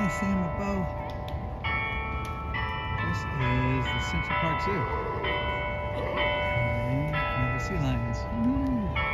finally seeing the bow. This is the Central Park Zoo. And the sea lions. Woo!